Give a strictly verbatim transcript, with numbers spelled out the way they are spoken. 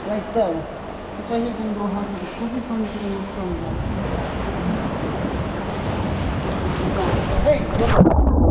Like so. This right here can go out to the city ponytail from the. Hey,